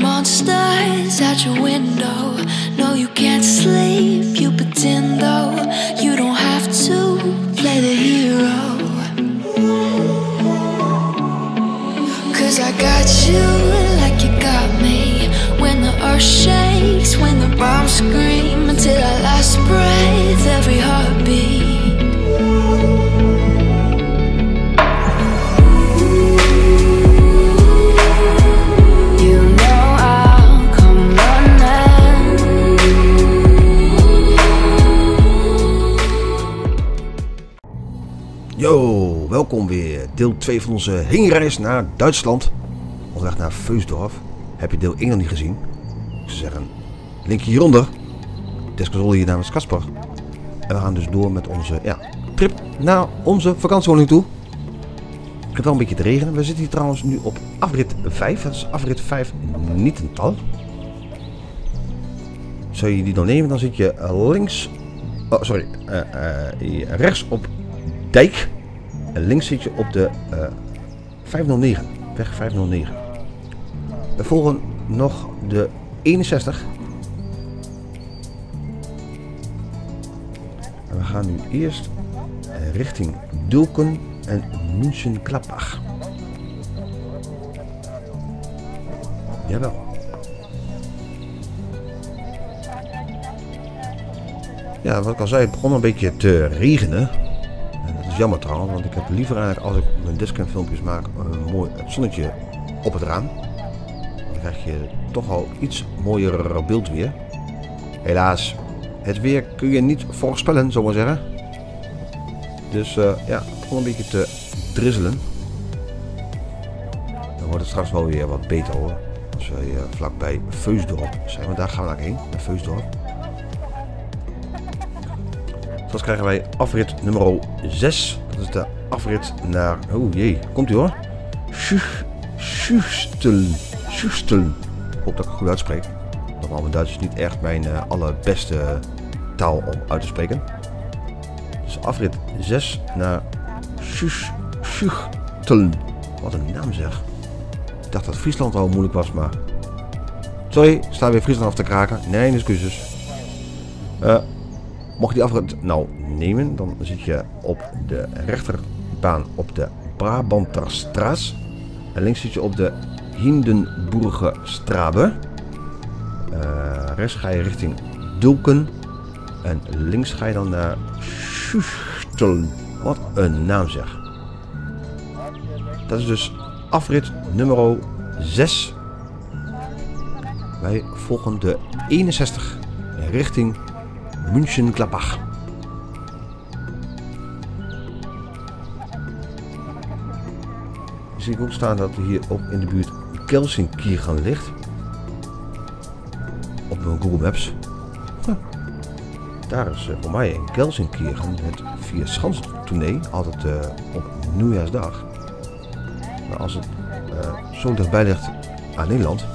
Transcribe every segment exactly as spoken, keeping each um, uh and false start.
monsters out your window. No, you can't sleep, you pretend though. You don't have to play the hero. Cause I got you like you got me. When the earth shakes, when the bombs scream, until our last breath, every heartbeat. Yo, welkom weer. Deel twee van onze heenreis naar Duitsland. Onderweg naar Vösdorf. Heb je deel één nog niet gezien? Ik zou zeggen, linkje hieronder. Desconsole hier namens Casper. En we gaan dus door met onze ja, trip naar onze vakantiewoning toe. Het gaat wel een beetje te regenen. We zitten hier trouwens nu op afrit vijf. Dat is afrit vijf niet een tal. Zou je die dan nemen, dan zit je links... Oh, sorry. Uh, uh, rechts op Dijk. En links zit je op de uh, vijfhonderdnegen. Weg vijfhonderdnegen. We volgen nog de eenenzestig. En we gaan nu eerst richting Dulken en München-Gladbach. Jawel. Ja, wat ik al zei, het begon een beetje te regenen. En dat is jammer trouwens, want ik heb liever eigenlijk als ik mijn discam filmpjes maak een mooi het zonnetje op het raam. Dan krijg je toch al iets mooier beeld weer. Helaas, het weer kun je niet voorspellen, zou ik maar zeggen. Dus uh, ja, het begon een beetje te drizzelen. Dan wordt het straks wel weer wat beter hoor. Als we uh, vlakbij Vösdorf zijn, want daar gaan we eigenlijk heen, naar Vösdorf. Straks krijgen wij afrit nummer zes. Dat is de afrit naar... Oh jee, komt u hoor. Schuchteln. Schuchteln. Ik hoop dat ik het goed uitspreek. Normaal mijn Duits is niet echt mijn uh, allerbeste taal om uit te spreken. Dus afrit zes naar Schuchteln. Wat een naam zeg. Ik dacht dat Friesland al moeilijk was, maar... Sorry, sta weer Friesland af te kraken. Nee, excuses. Uh, mocht je die afrit nou nemen, dan zit je op de rechterbaan op de Brabanterstraat. En links zit je op de Hindenburgerstrabe. Uh, rechts ga je richting Dulken. En links ga je dan naar Schuchteln. Wat een naam zeg. Dat is dus afrit nummer zes. Wij volgen de eenenzestig richting München-Gladbach. Zie ik ook staan dat hier ook in de buurt Gelsenkirchen ligt. Op mijn Google Maps. Huh. Daar is uh, voor mij in Gelsenkirchen het Vierschansen-tournee. Altijd uh, op nieuwjaarsdag. Maar als het uh, zo dichtbij ligt aan Nederland.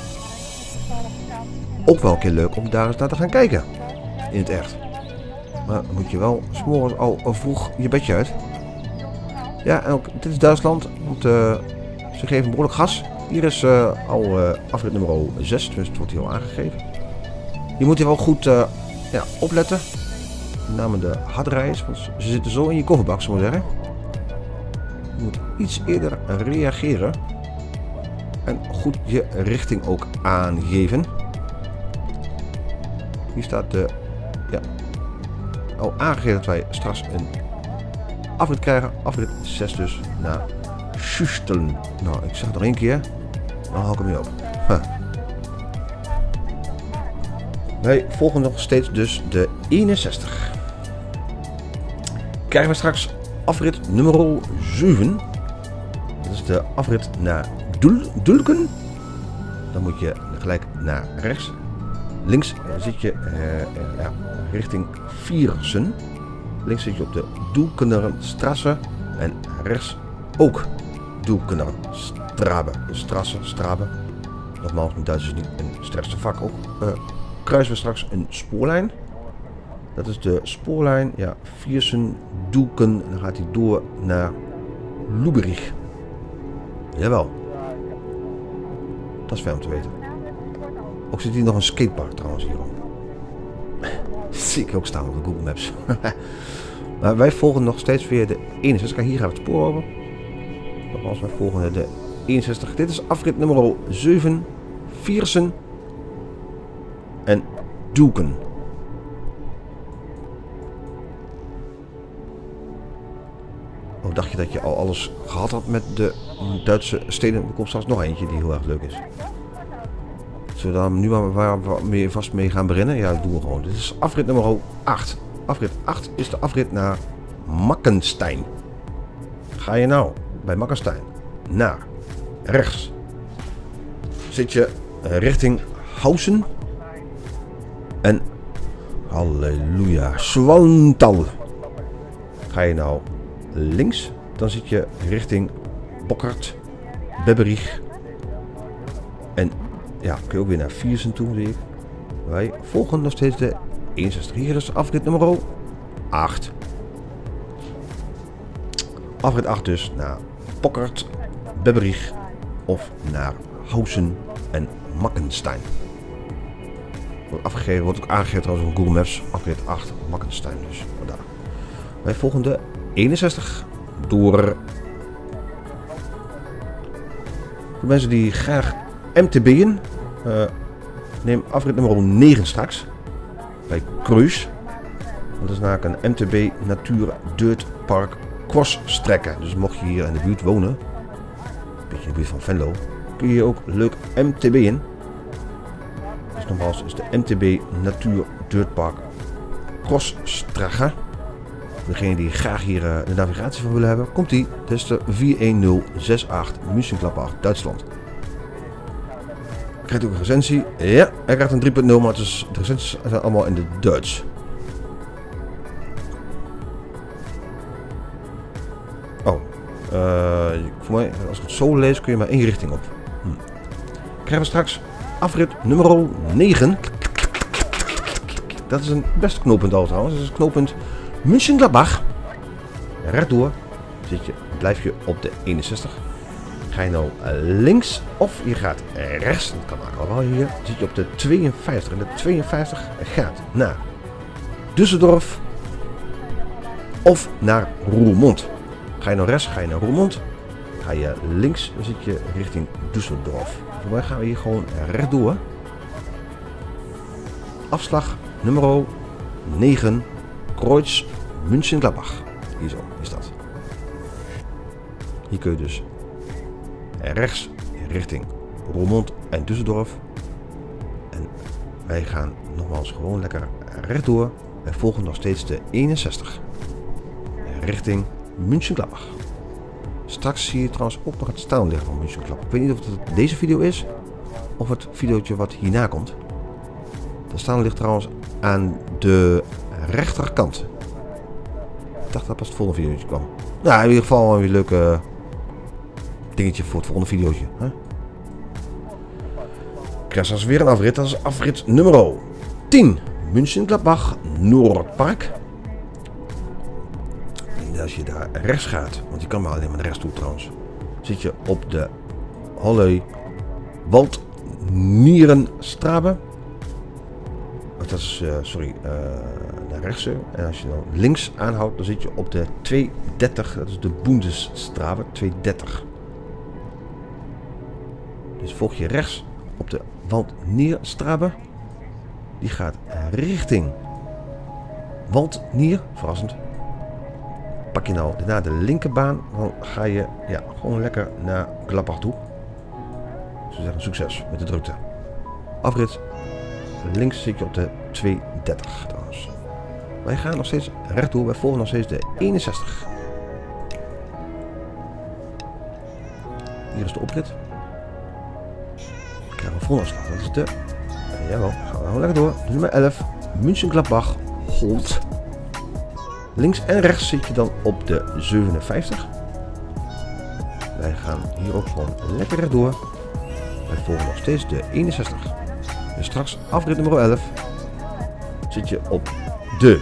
Ook wel een keer leuk om daar eens naar te gaan kijken. In het echt. Maar dan moet je wel 's morgens al vroeg je bedje uit. Ja, en ook dit is Duitsland. Want uh, ze geven behoorlijk gas. Hier is uh, al uh, afrit nummer zes. Dus het wordt hier al aangegeven. Je moet hier wel goed uh, ja, opletten. Met name de hardrijders. Want ze zitten zo in je kofferbak, zullen we zeggen. Je moet iets eerder reageren. En goed je richting ook aangeven. Hier staat de... Ja, al aangegeven dat wij straks een afrit krijgen. Afrit zes dus naar Schuchteln. Nou, ik zeg het nog één keer. Dan hou ik hem mee op. Huh. Wij volgen nog steeds dus de eenenzestig. Krijgen we straks afrit nummer zeven. Dat is de afrit naar Dul Dulken. Dan moet je gelijk naar rechts. Links zit je uh, uh, ja, richting Viersen. Links zit je op de Dulkenerstraße. En rechts ook Dulkenerstrabe. De Strasse, Strabe. Nogmaals, mijn Duits is niet een sterkste vak ook. Uh, kruisen we straks een spoorlijn. Dat is de spoorlijn, ja, Viersen, Dulken. Dan gaat hij door naar Lubberich. Jawel. Dat is fijn om te weten. Ook zit hier nog een skatepark trouwens hier. Dat zie ik ook staan op de Google Maps. Maar wij volgen nog steeds weer de eenenzestig. Hier gaan we het spoor over. Nogmaals, wij volgen de eenenzestig. Dit is afrit nummer zeven. Viersen. En Doeken. Oh, dacht je dat je al alles gehad had met de Duitse steden? Er komt straks nog eentje die heel erg leuk is. Zullen we dan nu maar waar we mee vast mee gaan beginnen? Ja, dat doen we gewoon. Dit is afrit nummer acht. Afrit acht is de afrit naar Mackenstein. Ga je nou bij Mackenstein naar rechts. Zit je richting Hausen. En halleluja, Swantal. Ga je nou links, dan zit je richting Bockert, Bebberich. En ja, kun je ook weer naar Viersen toe, zie ik. Wij volgen nog steeds de eenenzestig. Hier is afrit nummer acht. Afrit acht dus naar Bockert, Bebberich of naar Hausen en Mackenstein. Wordt afgegeven, wordt ook aangegeven trouwens op Google Maps. Afrit acht, Mackenstein dus. Vandaar. Wij volgen de eenenzestig door. Voor mensen die graag M T B'en, uh, neem afrit nummer negen straks. Bij Kruis. Dat is namelijk een M T B Natuur Dirt Park crossstrekken. Dus mocht je hier in de buurt wonen, een beetje in de buurt van Venlo, kun je hier ook leuk M T B'en. Dus nogmaals is de M T B Natuur Dirt Park crossstrekken. Degene die graag hier uh, de navigatie van willen hebben, komt die. Dat is de vier een nul zes acht München-Gladbach, Duitsland. Krijgt ook een recensie. Ja, hij krijgt een drie punt nul, maar het is, de recensies zijn allemaal in het Duits. Oh, uh, voor mij, als ik het zo lees, kun je maar één richting op. Hm. Krijgen we straks afrit nummer negen. Dat is een best knooppunt al trouwens. Dat is het knooppunt München-Gladbach. Rechtdoor zit je, blijf je op de eenenzestig. Ga je nou links of je gaat rechts, dat kan eigenlijk wel hier, zit je op de tweeënvijftig. En de tweeënvijftig gaat naar Düsseldorf of naar Roermond. Ga je nou rechts, ga je naar Roermond. Ga je links, dan zit je richting Düsseldorf. Voor mij gaan we hier gewoon rechtdoor. Afslag nummer negen, Kreuz München-Gladbach. Hier zo is dat. Hier kun je dus rechts richting Roermond en Düsseldorf. En wij gaan nogmaals gewoon lekker rechtdoor. Wij volgen nog steeds de eenenzestig. Richting München-Gladbach. Straks zie je trouwens ook nog het staan liggen van München-Gladbach. Ik weet niet of het deze video is of het videootje wat hierna komt. Dat staan ligt trouwens aan de rechterkant. Ik dacht dat pas het volgende videootje kwam. Nou, in ieder geval een weer leuk uh, dingetje voor het volgende videootje. Hè? Ik krijg straks weer een afrit. Dat is afrit nummer tien. München-Gladbach Noordpark. En als je daar rechts gaat, want je kan maar alleen maar naar rechts toe trouwens, zit je op de Holley Waldnierenstrabe. Dat is, uh, sorry, uh, naar rechts. En als je dan links aanhoudt, dan zit je op de tweehonderddertig. Dat is de Bundesstrabe, tweehonderddertig. Dus volg je rechts op de Waldnierstrabe. Die gaat richting Waldnier, verrassend. Pak je nou daarna de linkerbaan, dan ga je ja, gewoon lekker naar Gladbach toe. Ze zeggen succes met de drukte. Afrit. Links zit je op de tweehonderddertig trouwens. Wij gaan nog steeds rechtdoor. Wij volgen nog steeds de eenenzestig. Hier is de oprit. We krijgen een volafslag. Dat is de... Jawel, gaan we gewoon lekker door. Dus nummer elf. München-Gladbach. Holt. Links en rechts zit je dan op de zevenenvijftig. Wij gaan hier ook gewoon lekker rechtdoor. Wij volgen nog steeds de eenenzestig. Dus straks afrit nummer elf zit je op de...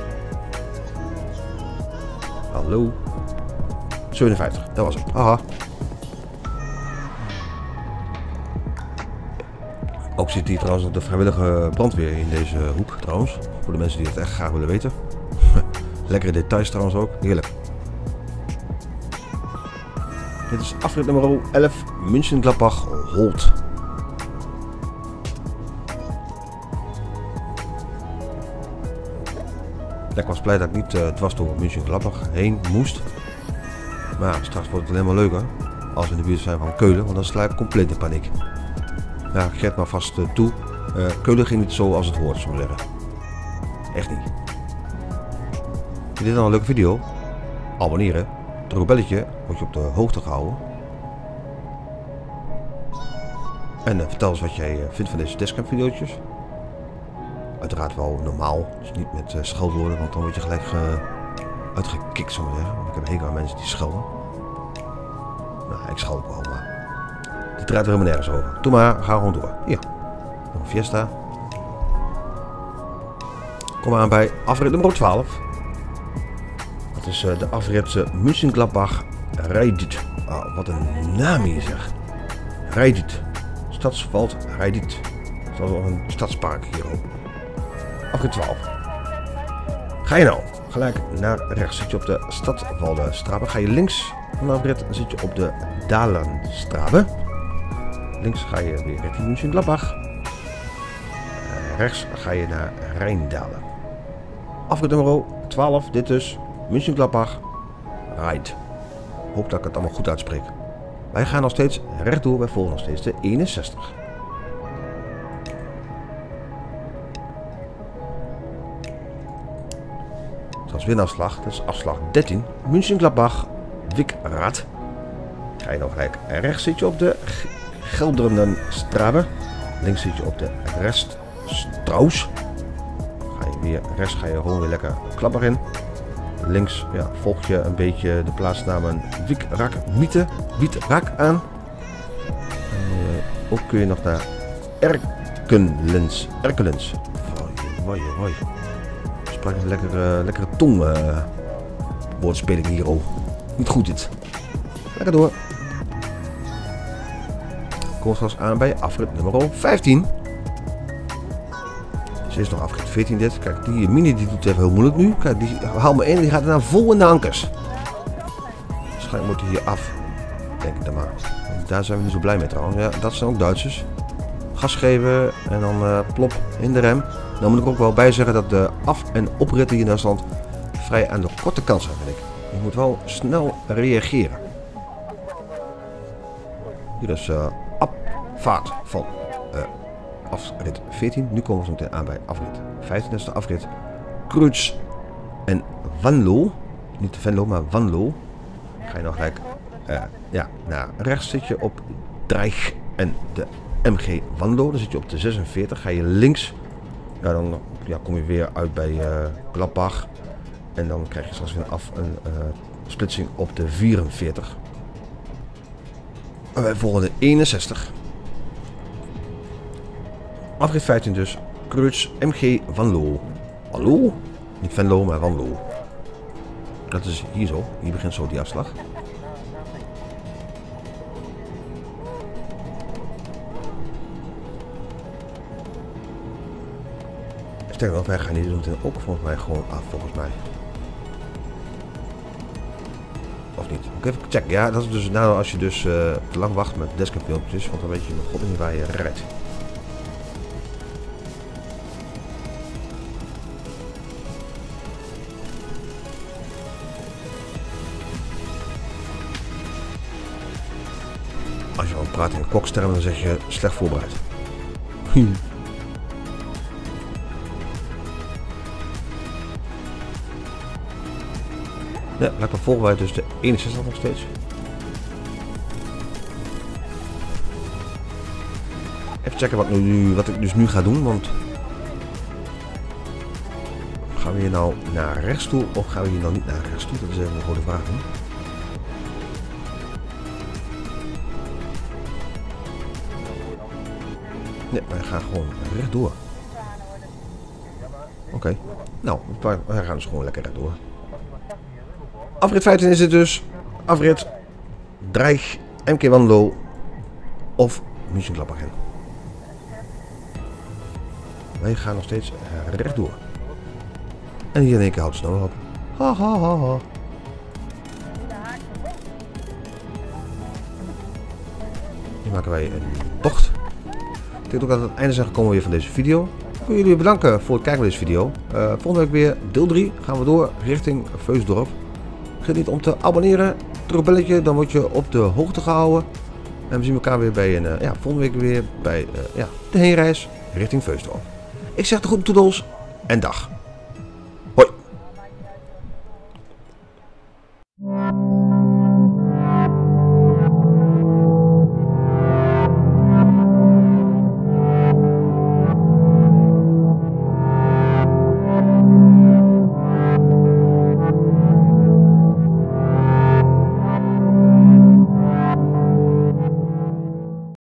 Hallo. zevenenvijftig, dat was het. Haha. Ook zit hier trouwens de vrijwillige brandweer in deze hoek trouwens. Voor de mensen die het echt graag willen weten. Lekkere details trouwens ook. Heerlijk. Dit is afrit nummer elf. München-Gladbach Holt. Ik was blij dat ik niet uh, dwars door München-Gladbach heen moest. Maar straks wordt het alleen maar leuker. Als we in de buurt zijn van Keulen. Want dan sla ik compleet in paniek. Ja, geef maar vast uh, toe. Uh, Keulen ging niet zo als het hoort, zou ik zeggen. Echt niet. Vind je dit nou een leuke video? Abonneren. Druk op belletje. Word je op de hoogte gehouden. En uh, vertel eens wat jij uh, vindt van deze dashcam video's. Uiteraard wel normaal. Dus niet met uh, scheldwoorden. Want dan word je gelijk uh, uitgekikt, zou ik maar zeggen. Want ik heb een hekel aan mensen die schelden. Nou, ik scheld ook wel, maar... Dit draait er helemaal nergens over. Doe maar, ga gewoon door. Hier. Nog een Fiesta. Kom aan bij afrit nummer twaalf. Dat is uh, de afrit uh, München-Gladbach Reidit. Oh, wat een naam hier zeg. Reidit. Stadsveld Reidit. Dat is wel een stadspark hier ook. Afrit twaalf. Ga je nou gelijk naar rechts. Zit je op de Stadwalderstrabe. Ga je links van de afrit. Dan zit je op de Dalenstrabe. Links ga je weer richting München-Gladbach. Uh, rechts ga je naar Rijndalen. Afrit nummer twaalf. Dit dus München-Gladbach Reit. Hoop dat ik het allemaal goed uitspreek. Wij gaan nog steeds rechtdoor. Wij volgen nog steeds de eenenzestig. Dat is weer een afslag. Dat is afslag dertien. München-Gladbach Wikrad. Ga je nog gelijk rechts zit je op de Gelderdenstrabe. Links zit je op de Reststraus. Ga je weer rechts ga je gewoon weer lekker Gladbach in. Links ja, volg je een beetje de plaatsnamen Wikrak Miete, Witrak aan. En, uh, ook kun je nog naar Erkenlens. Erkenlens. Woi, woi. Sprak een lekkere, lekkere tong uh, woordspeling hier ook. Niet goed dit. Lekker door. Kom straks aan bij afrit nummer vijftien. Ze is nog afrit veertien dit. Kijk, die mini die doet even heel moeilijk nu. Kijk, die haalt me in en die gaat daarna vol in de ankers. Waarschijnlijk moet hij hier af. Denk ik dan maar. Daar zijn we niet zo blij mee trouwens. Ja, dat zijn ook Duitsers. Gas geven en dan uh, plop in de rem. Dan moet ik ook wel bij zeggen dat de af- en opritten hier in Duitsland vrij aan de korte kant zijn, vind ik. Je moet wel snel reageren. Hier is uh, afvaart van uh, afrit veertien. Nu komen we zo meteen aan bij afrit vijftien. Dat is de afrit Kreutz en Wanlo. Niet Venlo, maar Wanlo. Ga je nog gelijk uh, ja, naar rechts zit je op Dreich en de M G Wanlo. Dan zit je op de zesenveertig. Ga je links. Ja, dan ja, kom je weer uit bij uh, Gladbach. En dan krijg je straks weer af een uh, splitsing op de vierenveertig. En wij volgen de eenenzestig. Afrit vijftien dus. Kreutz M G Wanlo. Hallo? Niet Venlo, maar Wanlo. Dat is hier zo. Hier begint zo die afslag. Sterker nog, wij gaan hier zo meteen ook volgens mij gewoon af, volgens mij. Of niet? Moet ik even checken. Ja, dat is dus nou als je dus uh, te lang wacht met dashcam filmpjes, want dan weet je nog god niet waar je rijdt. Als je al praat in kokstermen, dan zeg je slecht voorbereid. Ja, blijkbaar volgen wij dus de eenenzestig nog steeds. Even checken wat, nu, wat ik dus nu ga doen, want... Gaan we hier nou naar rechts toe of gaan we hier nou niet naar rechts toe? Dat is even een goede vraag. Hè? Nee, wij gaan gewoon rechtdoor. Oké, okay. Nou, wij gaan dus gewoon lekker rechtdoor. Afrit vijftien is het dus. Afrit Dreich, M G Wanlo of München-Gladbach. wij gaan nog steeds rechtdoor. En hier in één keer houdt het snel op. Ha ha ha ha. Hier maken wij een tocht. Ik denk ook dat we aan het einde zijn gekomen weer van deze video. Ik wil jullie bedanken voor het kijken naar deze video. Uh, volgende week weer deel drie. Gaan we door richting Veusdorp. Vergeet niet om te abonneren. Druk op het belletje, dan word je op de hoogte gehouden. En we zien elkaar weer bij een, uh, ja, volgende week weer bij uh, ja, de heenreis richting Veusdorp. Ik zeg de groeten toedels en dag.